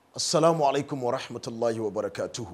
Assalamu alaikum wa rahmatullahi wa barakatuhu.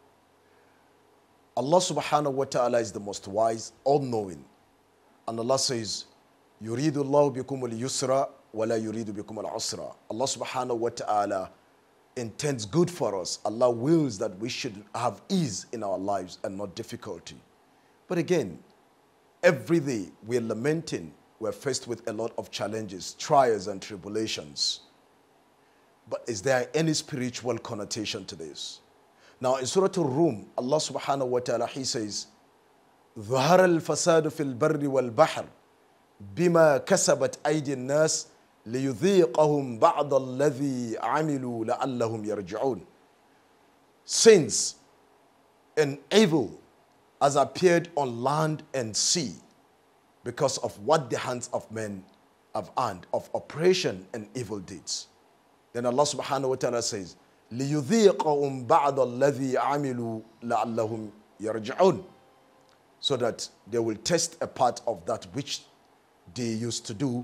Allah subhanahu wa ta'ala is the most wise, all-knowing. And Allah says, Yuridu Allahu bikum al-yusra wa la yuridu bikum al-usra. Allah subhanahu wa ta'ala intends good for us. Allah wills that we should have ease in our lives and not difficulty. But again, every day we are lamenting, we're faced with a lot of challenges, trials and tribulations. But is there any spiritual connotation to this? Now in Surah Al-Rum, Allah subhanahu wa ta'ala, He says, ظهر الفساد في البر والبحر بما كسبت أيدي الناس ليذيقهم بعض الذي عملوا لعلهم يرجعون. Sins and evil has appeared on land and sea because of what the hands of men have earned of oppression and evil deeds. Then Allah subhanahu wa ta'ala says, لِيُذِيقَهُمْ بَعْضَ الَّذِي عَمِلُوا لَعَلَّهُمْ يَرْجِعُونَ. So that they will test a part of that which they used to do.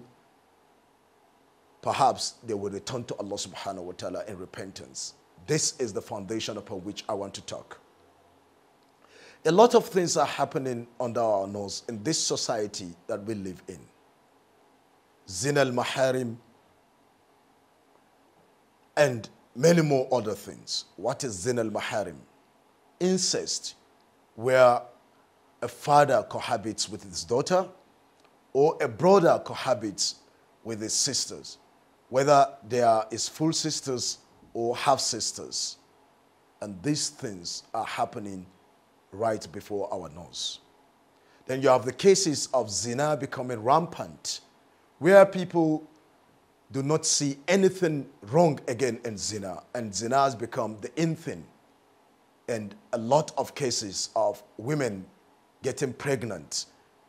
Perhaps they will return to Allah subhanahu wa ta'ala in repentance. This is the foundation upon which I want to talk. A lot of things are happening under our nose in this society that we live in. Zina al-Maharim, and many more other things. What is Zina al-Maharim? Incest, where a father cohabits with his daughter or a brother cohabits with his sisters, whether they are his full sisters or half sisters. And these things are happening right before our nose. Then you have the cases of zina becoming rampant, where people do not see anything wrong again in zina, and zina has become the in thing. And a lot of cases of women getting pregnant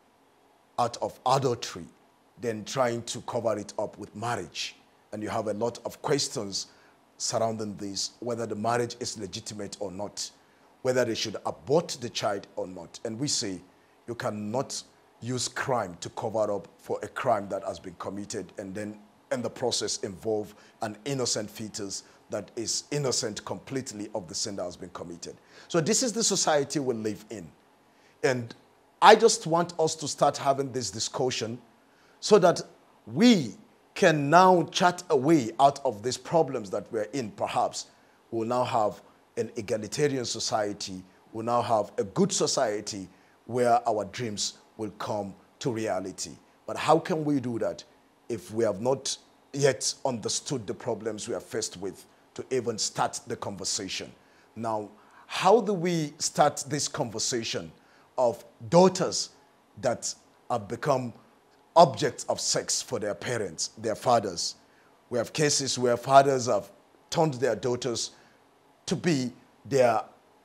out of adultery, then trying to cover it up with marriage. And you have a lot of questions surrounding this, whether the marriage is legitimate or not, whether they should abort the child or not. And we say you cannot use crime to cover up for a crime that has been committed and then in the process involve an innocent fetus that is innocent completely of the sin that has been committed. So this is the society we live in. And I just want us to start having this discussion so that we can now chat a way out of these problems that we're in. Perhaps we'll now have an egalitarian society, we'll now have a good society where our dreams will come to reality. But how can we do that if we have not yet understood the problems we are faced with to even start the conversation? Now, how do we start this conversation of daughters that have become objects of sex for their parents, their fathers? We have cases where fathers have turned their daughters to be their,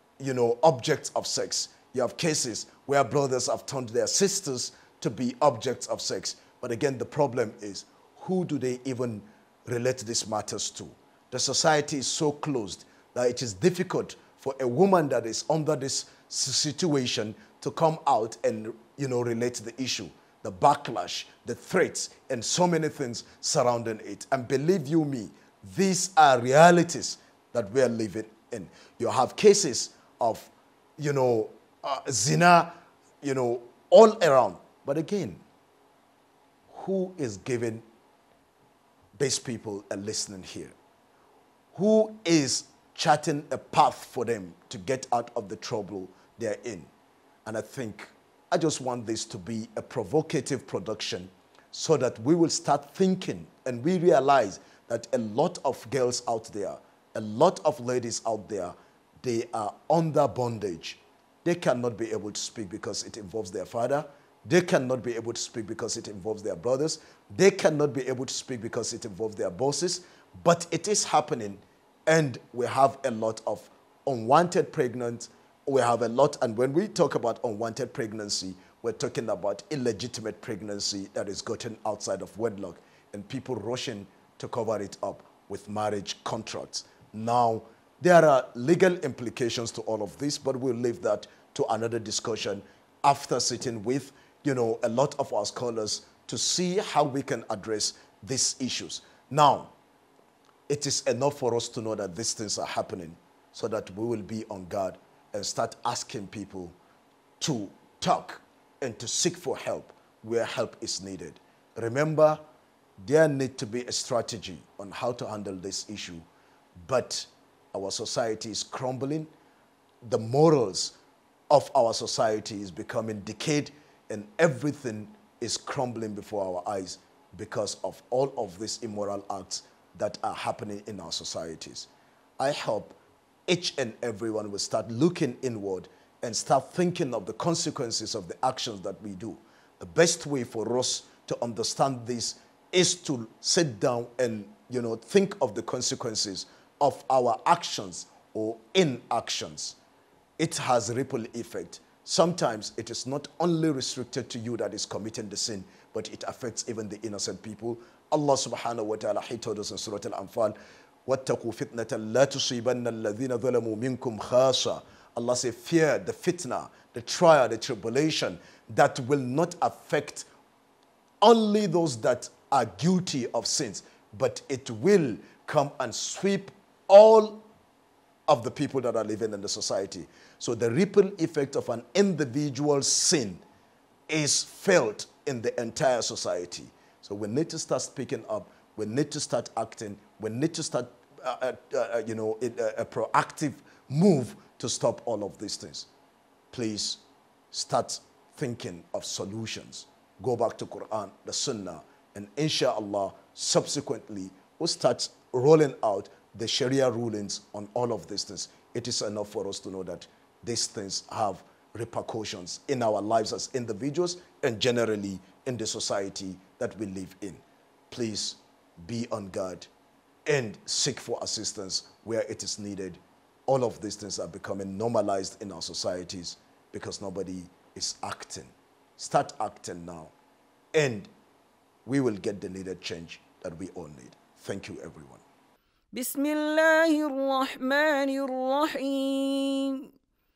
objects of sex. You have cases where brothers have turned their sisters to be objects of sex. But again, the problem is, who do they even relate these matters to? The society is so closed that it is difficult for a woman that is under this situation to come out and, relate the issue, the backlash, the threats, and so many things surrounding it. And believe you me, these are realities that we are living in. You have cases of, zina, all around. But again, who is giving these people a listening here? Who is charting a path for them to get out of the trouble they're in? And I just want this to be a provocative production so that we will start thinking and we realize that a lot of girls out there, a lot of ladies out there, they are under bondage. They cannot be able to speak because it involves their father. They cannot be able to speak because it involves their brothers. They cannot be able to speak because it involves their bosses. But it is happening, and we have a lot of unwanted pregnancy. We have a lot, and when we talk about unwanted pregnancy, we're talking about illegitimate pregnancy that is gotten outside of wedlock, and people rushing to cover it up with marriage contracts. Now, there are legal implications to all of this, but we'll leave that to another discussion after sitting with a lot of our scholars to see how we can address these issues. Now, it is enough for us to know that these things are happening so that we will be on guard and start asking people to talk and to seek for help where help is needed. Remember, there needs to be a strategy on how to handle this issue, but our society is crumbling. The morals of our society is becoming decayed, and everything is crumbling before our eyes because of all of these immoral acts that are happening in our societies. I hope each and everyone will start looking inward and start thinking of the consequences of the actions that we do. The best way for us to understand this is to sit down and think of the consequences of our actions or inactions. It has a ripple effect. Sometimes it is not only restricted to you that is committing the sin, but it affects even the innocent people. Allah subhanahu wa ta'ala, he told us in Surah Al-Anfal, وَاتَّقُوا فِتْنَةً لَا تُصِيبَنَّ الَّذِينَ ظَلَمُوا مِنْكُمْ خَاصَّةً. Allah says, fear the fitna, the trial, the tribulation that will not affect only those that are guilty of sins, but it will come and sweep all of the people that are living in the society. So the ripple effect of an individual sin is felt in the entire society. So we need to start speaking up. We need to start acting. We need to start, a proactive move to stop all of these things. Please start thinking of solutions. Go back to Quran, the Sunnah, and inshallah, subsequently, we'll start rolling out the Sharia rulings on all of these things. It is enough for us to know that these things have repercussions in our lives as individuals and generally in the society that we live in. Please be on guard and seek for assistance where it is needed. All of these things are becoming normalized in our societies because nobody is acting. Start acting now, and we will get the needed change that we all need. Thank you, everyone. بسم الله الرحمن الرحيم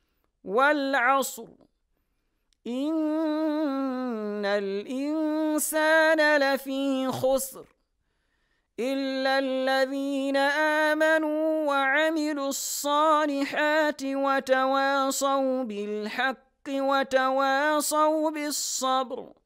والعصر إن الإنسان لفي خسر إلا الذين آمنوا وعملوا الصالحات وتواصوا بالحق وتواصوا بالصبر